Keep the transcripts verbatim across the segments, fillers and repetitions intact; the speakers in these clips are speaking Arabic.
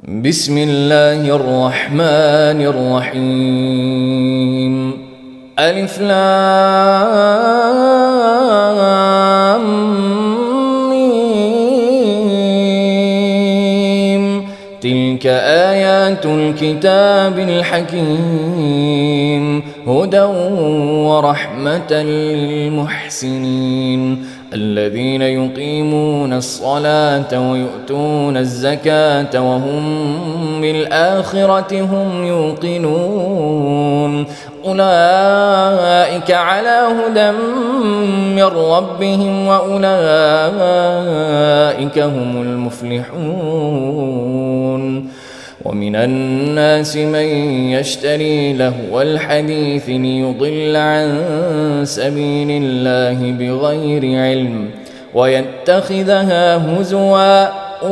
بسم الله الرحمن الرحيم. ألف لام ميم. تلك آيات الكتاب الحكيم، هدى ورحمة للمحسنين الذين يقيمون الصلاة ويؤتون الزكاة وهم بالآخرة هم يوقنون. أولئك على هدى من ربهم وأولئك هم المفلحون. ومن الناس من يشتري لهو الحديث ليضل عن سبيل الله بغير علم ويتخذها هزوا،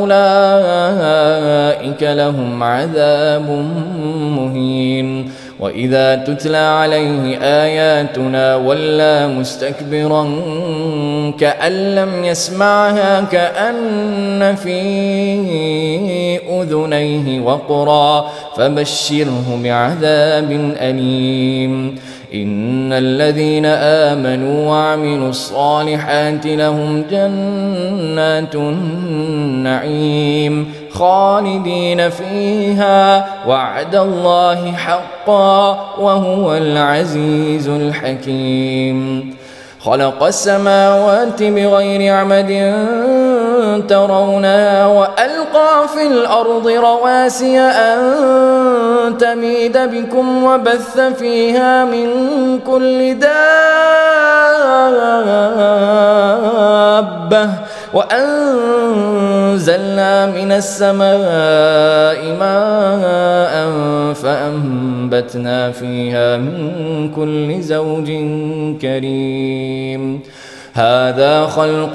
أولئك لهم عذاب مهين. وإذا تتلى عليه آياتنا ولى مستكبرا كأن لم يسمعها كأن في أذنيه وقرا، فبشره بعذاب أليم. إن الذين آمنوا وعملوا الصالحات لهم جنات النعيم خالدين فيها، وعد الله حقا وهو العزيز الحكيم. خلق السماوات بغير عمد ترونها وألقى في الأرض رواسي أن تميد بكم وبث فيها من كل دابة وأنزلنا من السماء ماء فأنبتنا فيها من كل زوج كريم. هذا خلق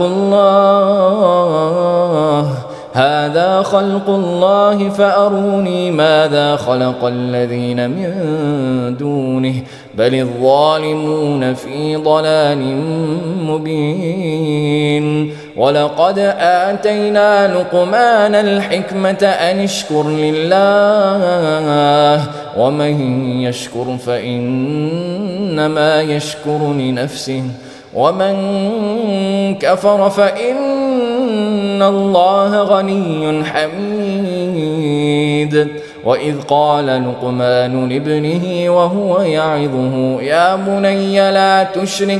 الله هذا خلق الله فأروني ماذا خلق الذين من دونه بل الظالمون في ضلال مبين. ولقد آتينا لقمان الحكمة أن اشكر لله ومن يشكر فإنما يشكر لنفسه ومن كفر فإن الله غني حميد. وإذ قال لقمان لابنه وهو يعظه يا بني لا تشرك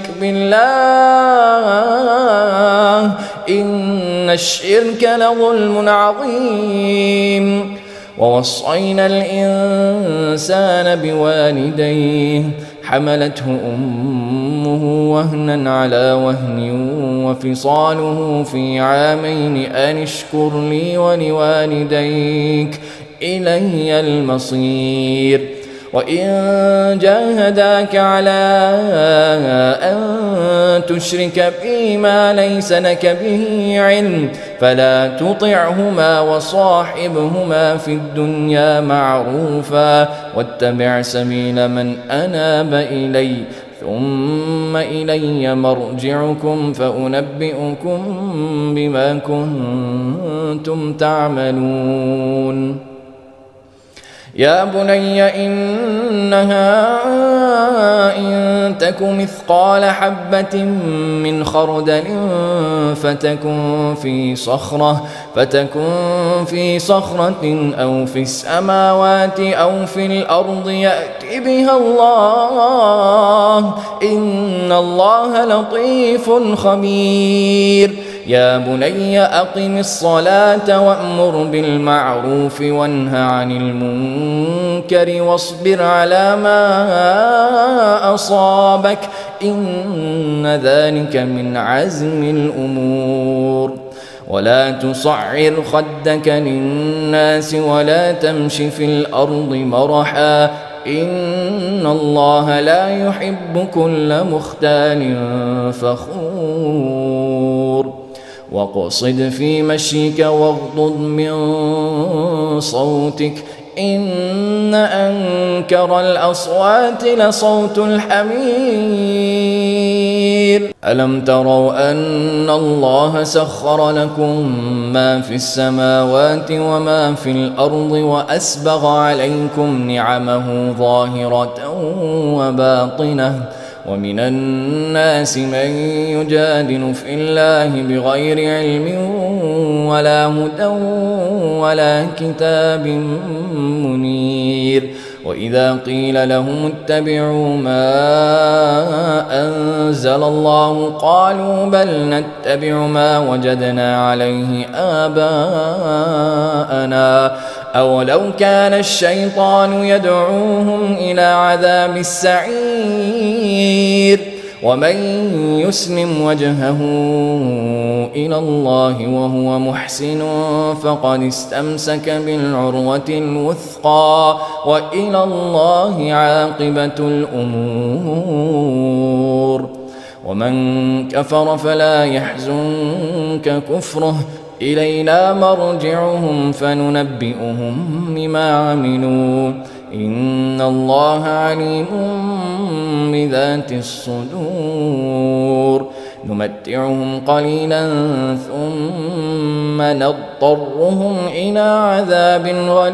بالله إن الشرك لظلم عظيم. ووصينا الإنسان بوالديه حملته أمه وهنا على وهن وفصاله في عامين أن اشكر لي ولوالديك إلي المصير. وإن جاهداك على أن تشرك بي ما ليس لك به علم فلا تطعهما وصاحبهما في الدنيا معروفا واتبع سبيل من أناب إلي ثم إلي مرجعكم فأنبئكم بما كنتم تعملون. يا بني إنها إن تك مثقال حبة من خردل فتكن في صخرة فتكن في صخرة أو في السماوات أو في الأرض يأت بها الله إن الله لطيف خبير. يا بني أقم الصلاة وأمر بالمعروف وانه عن المنكر واصبر على ما أصابك إن ذلك من عزم الأمور. ولا تصعر خدك للناس ولا تمش في الأرض مرحا إن الله لا يحب كل مختال فخور. واقصد في مشيك واغضض من صوتك إن أنكر الأصوات لصوت الحمير. ألم تروا أن الله سخر لكم ما في السماوات وما في الأرض وأسبغ عليكم نعمه ظاهرة وباطنة ومن الناس من يجادل في الله بغير علم ولا هدى ولا كتاب منير وإذا قيل لهم اتبعوا ما أنزل الله قالوا بل نتبع ما وجدنا عليه آباءنا أولو كان الشيطان يدعوهم إلى عذاب السعير ومن يسلم وجهه إلى الله وهو محسن فقد استمسك بالعروة الوثقى وإلى الله عاقبة الأمور ومن كفر فلا يحزنك كفره إلينا مرجعهم فننبئهم بما عملوا إن الله عليم بذات الصدور نمتعهم قليلا ثم نضطرهم إلى عذاب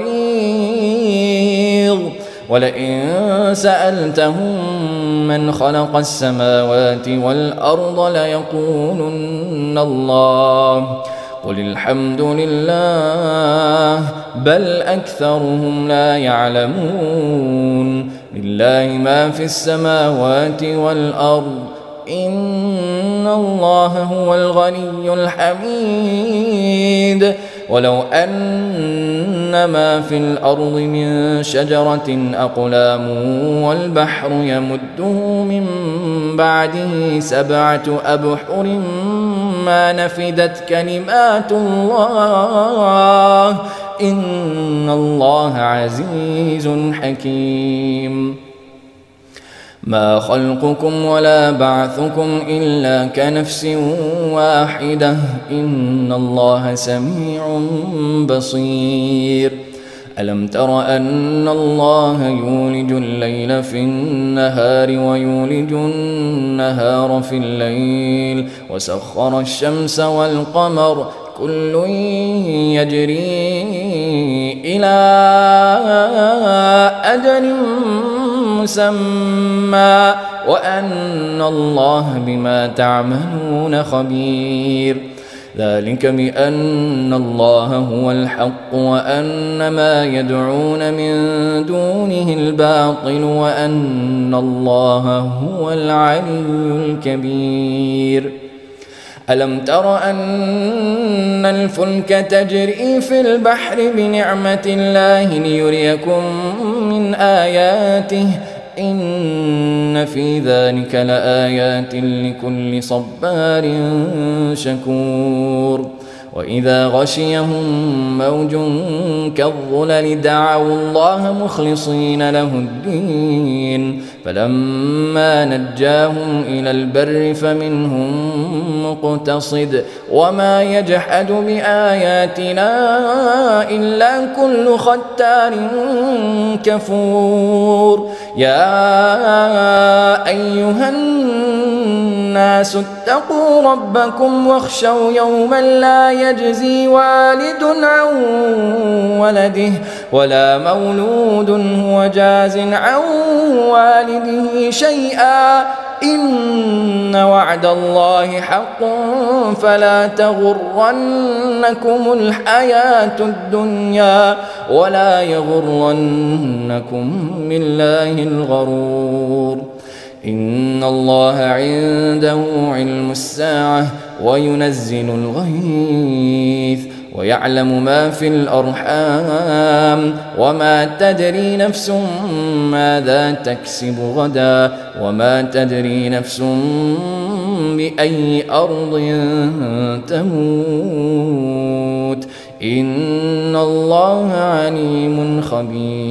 غليظ ولئن سألتهم من خلق السماوات والأرض ليقولن الله قل الحمد لله بل أكثرهم لا يعلمون لله ما في السماوات والأرض إن الله هو الغني الحميد ولو أن ما في الأرض من شجرة أقلام والبحر يمده من بعده سبعة أبحر ما نفدت كلمات الله إن الله عزيز حكيم ما خلقكم ولا بعثكم إلا كنفس واحدة إن الله سميع بصير ألم تر أن الله يولج الليل في النهار ويولج النهار في الليل وسخر الشمس والقمر كل يجري إلى أجل مسمى وأن الله بما تعملون خبير ذلك بأن الله هو الحق وأن ما يدعون من دونه الباطل وأن الله هو العلي الكبير ألم تر أن الفلك تجري في البحر بنعمة الله ليريكم من آياته إن في ذلك لآيات لكل صبار شكور وإذا غشيهم موج كالظلل دعوا الله مخلصين له الدين فلما نجاهم إلى البر فمنهم مقتصد وما يجحد بآياتنا إلا كل ختار كفور يا أيها الناس اتقوا ربكم واخشوا يوما لا يجزي والد عن ولده ولا مولود هو جاز عن والده شيئا إن وعد الله حق فلا تغرنكم الحياة الدنيا ولا يغرنكم بالله الغرور إن الله عنده علم الساعة وينزل الغيث ويعلم ما في الأرحام وما تدري نفس ماذا تكسب غدا وما تدري نفس بأي أرض تموت إن الله عليم خبير.